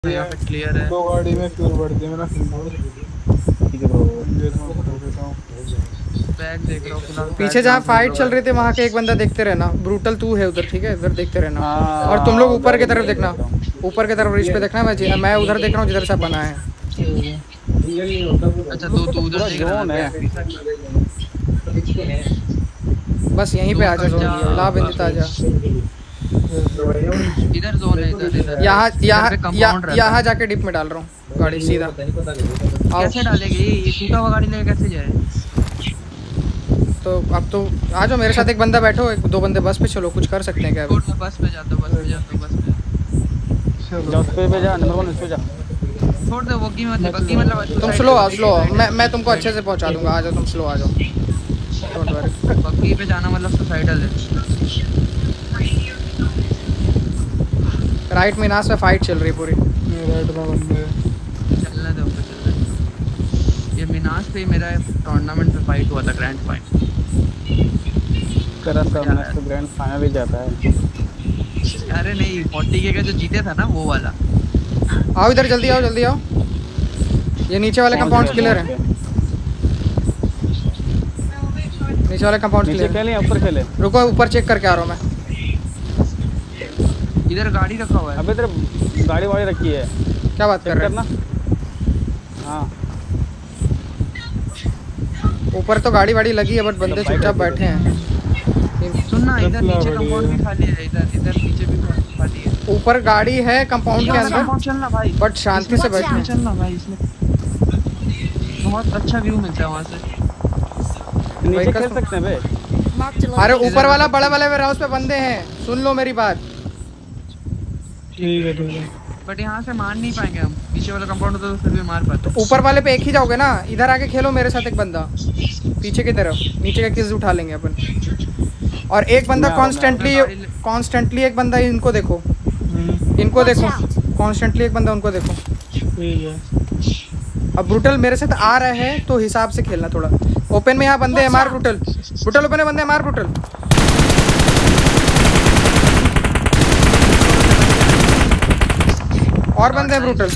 यहाँ पे क्लियर है। दो गाड़ी में फ्यूल बढ़ती है मेरा ठीक है ब्रो। बैग देख रहा हूँ फिलहाल। पीछे जहाँ फाइट चल रही थी वहाँ के एक बंदा देखते रहना। ब्रूटल तू है उधर, ठीक है? उधर देखते रहना। और तुम लोग ऊपर की तरफ देखना, ऊपर की तरफ रिच पे देखना। मैं उधर देख रहा हूँ जिधर सब बना है। अच्छा तू उधर देख रहा है। बस यहीं पे आ जा, ला बिंदिता आ जा। इधर जोन है, इधर यहाँ जाके डिप में डाल रहा हूँ गाड़ी सीधा। कैसे डालेगी ये टूटा हुआ गाड़ी लेके? कैसे जाए? तो अब तो आ जाओ मेरे साथ। एक बंदा बैठो, एक दो बंदे बस पे चलो, कुछ कर सकते हैं क्या? बस पे जाता हूँ, बस पे जा, नंबर 1 पे जा। छोड़ दो बग्गी मतलब तुम स्लो आओ, मैं तुमको अच्छे से पहुंचा दूंगा। आ जाओ तुम, स्लो आ जाओ। Don't worry. बग्गी पे जाना मतलब सुसाइडल है। राइट मीनास में फाइट चल रही पूरी। राइट में बंदे चलने दो। ये मीनास पे मेरा टूर्नामेंट में फाइट हुआ था, ग्रैंड फाइनल। करा सब मैच तो ग्रैंड फाइनल ही जाता है। अरे नहीं, 40K का जो जीते था ना वो वाला। आओ इधर, जल्दी आओ। ये नीचे वाले कंपाउंड क्लियर है। नीचे वाले कंपाउंड क्लियर खेले ऊपर खेले। रुको, ऊपर चेक करके आ रहा हूँ मैं। इधर गाड़ी रखा हुआ है। अबे इधर गाड़ी वाड़ी रखी है। क्या बात कर रहे हैं? हाँ ऊपर तो गाड़ी वाड़ी लगी है, बट बंदे चुपचाप बैठे हैं। सुनना, इधर नीचे कंपाउंड भी खाली है। इधर नीचे भी खाली है। ऊपर गाड़ी है कंपाउंड के अंदर, चलना भाई, बट शांति से बैठे। चलना भाई, इसमें बहुत अच्छा व्यू मिलता है वहाँ से। नीचे खेल सकते हैं बे। अरे ऊपर वाला बड़ा वाले वेयर हाउस पे बंदे हैं, सुन लो मेरी बात। ठीक है। बट यहाँ से मार नहीं पाएंगे हम। पीछे वाला कंपाउंड होता तो फिर भी मार पाते। तो ऊपर वाले पे एक ही जाओगे ना? इधर आके खेलो मेरे साथ। एक बंदा पीछे की तरफ, नीचे का किस उठा लेंगे अपन। और एक बंदा कॉन्स्टेंटली एक बंदा इनको देखो, कॉन्स्टेंटली एक बंदा उनको देखो। ठीक है। अब ब्रूटल मेरे साथ आ रहे हैं तो हिसाब से खेलना थोड़ा। ओपन में यहाँ बंदे हैं, मार ब्रूटल ओपन में बंदे हैं, मार ब्रूटल। और बंदे हैं ब्रूटल।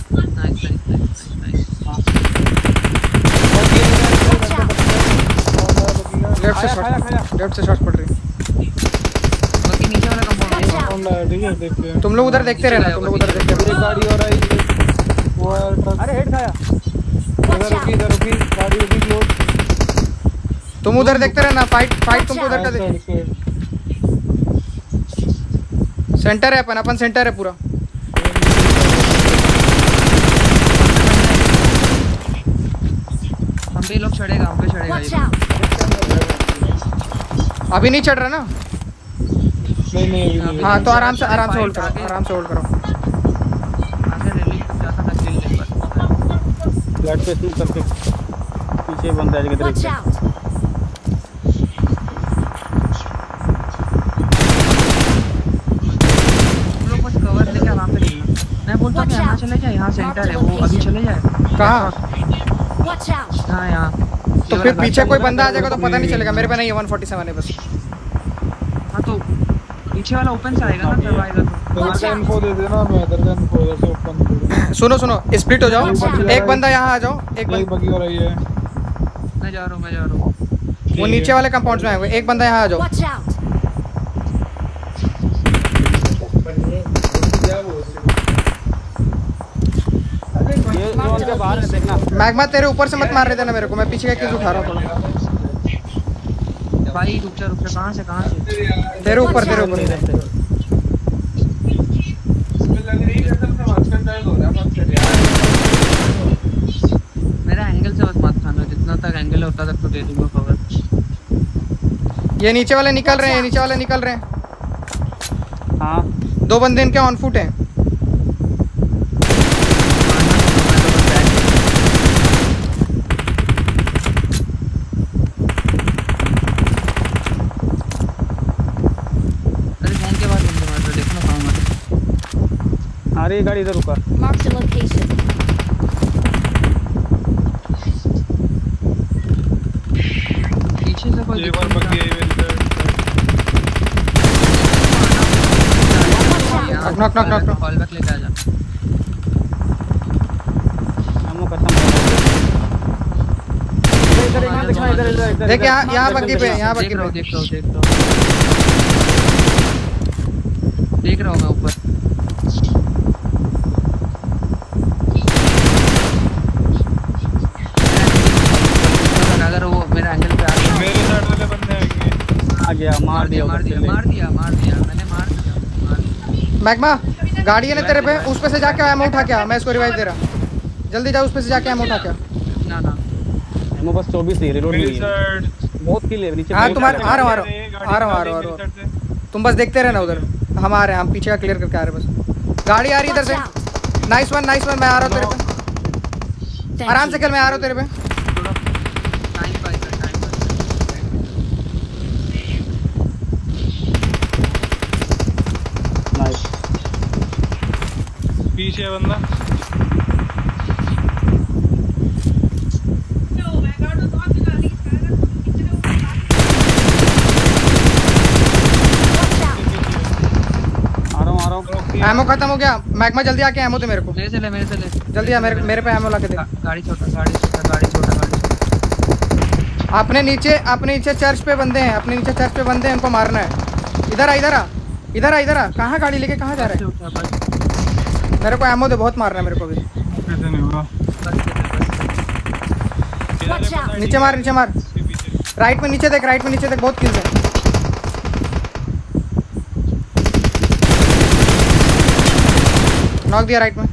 लेफ्ट से शॉट पड़ रही। नीचे वाला कंपाउंड है। ठीक है, देखते हैं। तुम लोग उधर देखते रहना, गाड़ी और आई वो अरे हेड खाया। इधर रुकी गाड़ी रुकी क्लोज। तुम उधर देखते रहना। फाइट तुमको उधर का देख। सेंटर है अपन सेंटर है पूरा। हम पे लोग चढ़ेगा, हम पे चढ़ेगा। अभी नहीं चढ़ रहा ना? नहीं। हाँ तो आराम से होल्ड करो। फ्लैट पे स्टिक करके पीछे बंदा है किधर। तुम लोग बस कवर लेके आराम से खेलना। मैं बोलता हूँ यहाँ चले जाए, यहाँ सेंटर है, वो अभी चले जाए। कहाँ? हाँ यहाँ। तो फिर पीछे कोई बंदा आ जाएगा तो पता नहीं चलेगा। मेरे पे नहीं है, 147 है बस। हाँ तो पीछे वाला ओपन से आएगा ना, तब आएगा तो इनको दे देना। मैं इधर का इनको इधर से ओपन। सुनो स्प्लिट हो जाओ। एक बंदा यहाँ आ जाओ। एक बगी हो रही है। मैं जा रहा हूँ। वो नीचे वाले कंपाउंड में आएगा। एक बंदा यहाँ आ जाओ। ये बाहर है, देखना। मैग्मा तेरे ऊपर से मत मार रहे थे ना मेरे को। मैं पीछे का किस उठा रहा हूँ थोड़ा। भाई रुक जा। कहाँ से? तेरे ऊपर। मेरा एंगल से बस मत खाना। जितना तक एंगल है उतना तक तो दे दूंगा कवर। ये नीचे वाले निकल रहे हैं। हाँ 2 बंदे इनके ऑन फुट हैं। अरे गाड़ी इधर रुका। पीछे से कोई नॉक कॉल बैक लेके आ जा। देख यहाँ बग्गी पे, यहाँ बग्गी देख रहा पे। हूँ मैं ऊपर। अगर वो मेरे एंगल पे आ गया, मेरे साइड वाले बंदे आएंगे। आ गया, मार दिया मैंने मार दिया। मैग्मा गाड़ी है ना तेरे पे, उस पे से जाके एमो उठा के आ, मैं इसको रिवाइव दे रहा। जल्दी जा, उस पे से जाके एमो उठा के आ। ना एमो बस 24 ही, रिलोड नहीं है। बहुत किल है नीचे। हाँ तुम्हारे आ रहा हूँ। तुम बस देखते रहना उधर, हम आ रहे हैं, हम पीछे का क्लियर करके आ रहे हैं बस। गाड़ी आ रही है इधर से। नाइस वन, मैं आ रहा हूँ तेरे पे। आराम से खेल, मैं आ रहा हूँ तेरे पे। पीछे बंदा। आ रहा हूँ। एमो खत्म हो गया। मैग्मा जल्दी आके एमो दे मेरे को। मेरे से ले। जल्दी आ, मेरे पे एमो लाके दे। गाड़ी छोटा। अपने नीचे चर्च पे बंदे हैं, उनको मारना है। इधर आ। कहाँ गाड़ी लेके कहाँ जा रहा है? मेरे को एमो दे, बहुत मारना है मेरे को भी। नीचे मार। राइट में नीचे देख, बहुत किल्स है। नॉक दिया राइट में।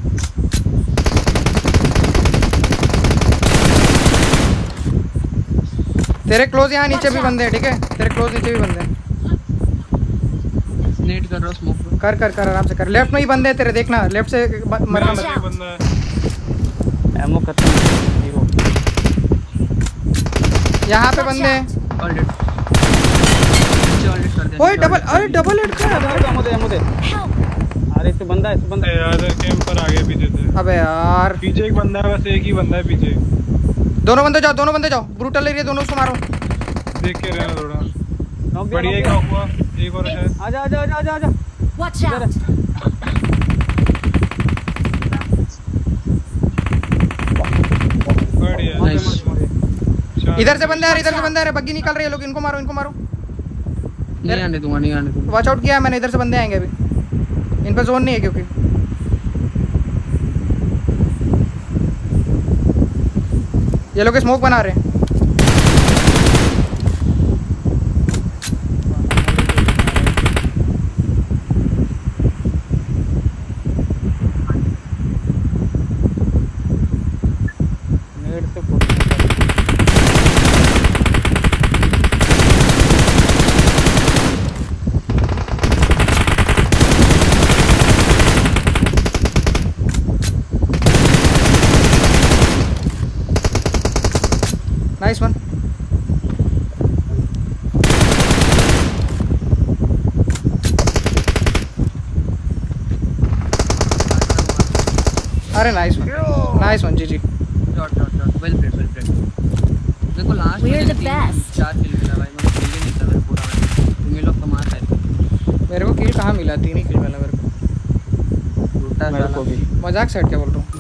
तेरे क्लोज यहाँ नीचे भी बंदे हैं, ठीक है? तेरे क्लोज नीचे भी बंदे हैं। नेट कर रहा हूं, स्मोक कर आराम से कर। लेफ्ट में ही बंदे हैं तेरे, देखना लेफ्ट से मरना मत। एमो खत्म। यहाँ पे बंदे हैं। ऑलरेडी कर दे। ओए डबल हेड का। एमो दे। अरे इस पे बंदा यार, कैंप पर आ गया पीछे से। अबे यार पीछे एक बंदा है, बस एक ही बंदा है पीछे। दोनों बंदे जाओ। ब्रूटल एरिया, दोनों उसको मारो। देख के रहना थोड़ा। बढ़िया एक हुआ, एक और है। आजा। Watch out! बढ़िया। इधर से बंदे आ रहे, बग्गी निकल रही है, लोग इनको मारो। नहीं आने दूंगा। वॉच आउट किया है मैंने, इधर से बंदे आएंगे अभी। इन पे जोन नहीं है क्योंकि ये लोग स्मोक बना रहे हैं। Nice one. अरे नाइस वन जी। डॉट वेल प्लेड। देखो last We are the best. 4 kill मिला भाई, मैं किल नहीं था मेरे पूरा। तुम लोग तो मार रहे। मेरे को किल कहाँ मिला? 3 ही किल मिला मेरे को। टूटा मेरे को भी। मजाक सेट क्या बोल रहा हूँ।